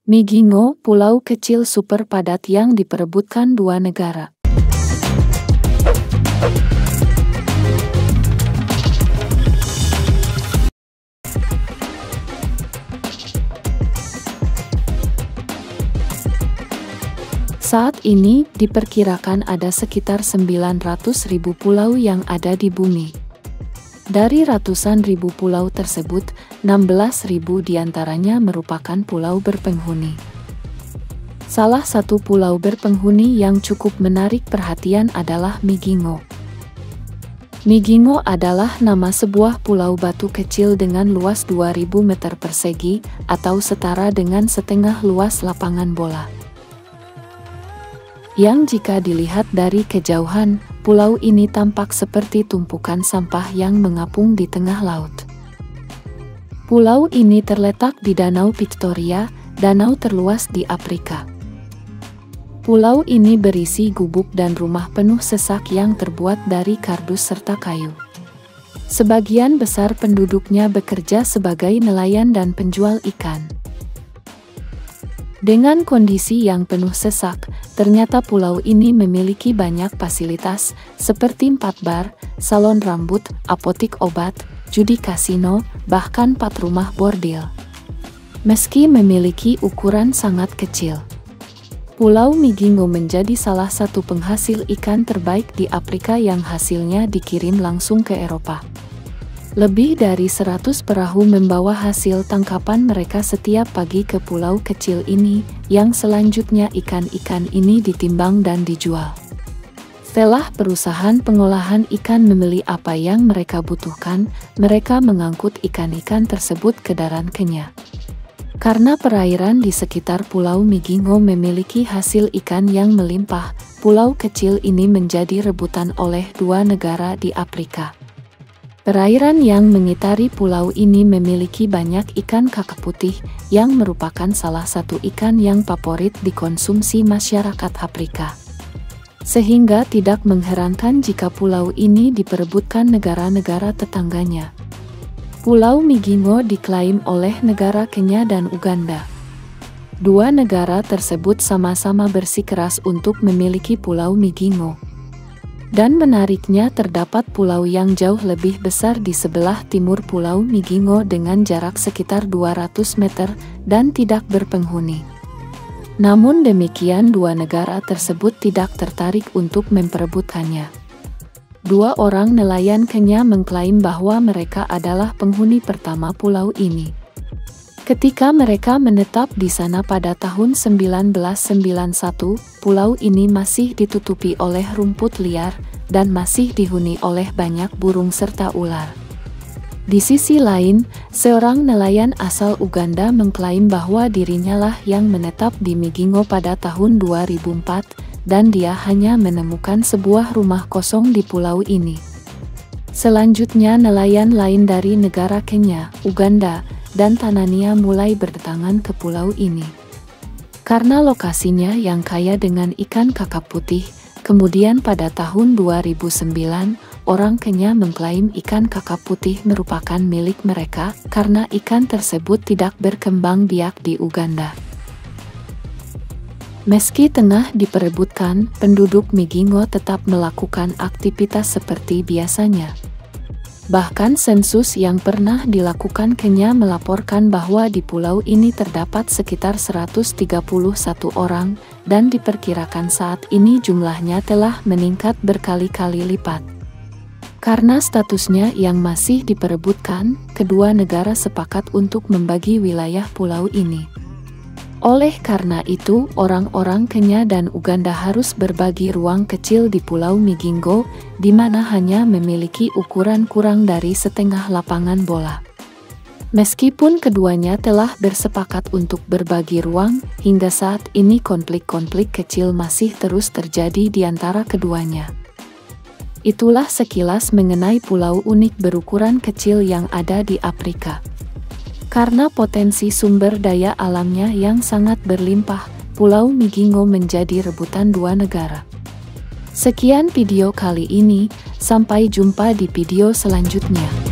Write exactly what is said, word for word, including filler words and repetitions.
Migingo, pulau kecil super padat yang diperebutkan dua negara. Saat ini, diperkirakan ada sekitar sembilan ratus ribu pulau yang ada di bumi. Dari ratusan ribu pulau tersebut, enam belas ribu diantaranya merupakan pulau berpenghuni. Salah satu pulau berpenghuni yang cukup menarik perhatian adalah Migingo. Migingo adalah nama sebuah pulau batu kecil dengan luas dua ribu meter persegi, atau setara dengan setengah luas lapangan bola. Yang jika dilihat dari kejauhan, pulau ini tampak seperti tumpukan sampah yang mengapung di tengah laut. Pulau ini terletak di Danau Victoria, danau terluas di Afrika. Pulau ini berisi gubuk dan rumah penuh sesak yang terbuat dari kardus serta kayu. Sebagian besar penduduknya bekerja sebagai nelayan dan penjual ikan. Dengan kondisi yang penuh sesak, ternyata pulau ini memiliki banyak fasilitas, seperti empat bar, salon rambut, apotik obat, judi kasino, bahkan empat rumah bordil. Meski memiliki ukuran sangat kecil, Pulau Migingo menjadi salah satu penghasil ikan terbaik di Afrika yang hasilnya dikirim langsung ke Eropa. Lebih dari seratus perahu membawa hasil tangkapan mereka setiap pagi ke pulau kecil ini, yang selanjutnya ikan-ikan ini ditimbang dan dijual. Setelah perusahaan pengolahan ikan membeli apa yang mereka butuhkan, mereka mengangkut ikan-ikan tersebut ke darat Kenya. Karena perairan di sekitar Pulau Migingo memiliki hasil ikan yang melimpah, pulau kecil ini menjadi rebutan oleh dua negara di Afrika. Perairan yang mengitari pulau ini memiliki banyak ikan kakap putih, yang merupakan salah satu ikan yang favorit dikonsumsi masyarakat Afrika. Sehingga tidak mengherankan jika pulau ini diperebutkan negara-negara tetangganya. Pulau Migingo diklaim oleh negara Kenya dan Uganda. Dua negara tersebut sama-sama bersikeras untuk memiliki Pulau Migingo. Dan menariknya terdapat pulau yang jauh lebih besar di sebelah timur Pulau Migingo dengan jarak sekitar dua ratus meter dan tidak berpenghuni. Namun demikian dua negara tersebut tidak tertarik untuk memperebutkannya. Dua orang nelayan Kenya mengklaim bahwa mereka adalah penghuni pertama pulau ini. Ketika mereka menetap di sana pada tahun seribu sembilan ratus sembilan puluh satu, pulau ini masih ditutupi oleh rumput liar, dan masih dihuni oleh banyak burung serta ular. Di sisi lain, seorang nelayan asal Uganda mengklaim bahwa dirinya lah yang menetap di Migingo pada tahun dua ribu empat, dan dia hanya menemukan sebuah rumah kosong di pulau ini. Selanjutnya nelayan lain dari negara Kenya, Uganda, dan Tanzania mulai berdatangan ke pulau ini. Karena lokasinya yang kaya dengan ikan kakap putih, kemudian pada tahun dua ribu sembilan, orang Kenya mengklaim ikan kakap putih merupakan milik mereka karena ikan tersebut tidak berkembang biak di Uganda. Meski tengah diperebutkan, penduduk Migingo tetap melakukan aktivitas seperti biasanya. Bahkan sensus yang pernah dilakukan Kenya melaporkan bahwa di pulau ini terdapat sekitar seratus tiga puluh satu orang, dan diperkirakan saat ini jumlahnya telah meningkat berkali-kali lipat. Karena statusnya yang masih diperebutkan, kedua negara sepakat untuk membagi wilayah pulau ini. Oleh karena itu, orang-orang Kenya dan Uganda harus berbagi ruang kecil di Pulau Migingo, di mana hanya memiliki ukuran kurang dari setengah lapangan bola. Meskipun keduanya telah bersepakat untuk berbagi ruang, hingga saat ini konflik-konflik kecil masih terus terjadi di antara keduanya. Itulah sekilas mengenai pulau unik berukuran kecil yang ada di Afrika. Karena potensi sumber daya alamnya yang sangat berlimpah, Pulau Migingo menjadi rebutan dua negara. Sekian video kali ini, sampai jumpa di video selanjutnya.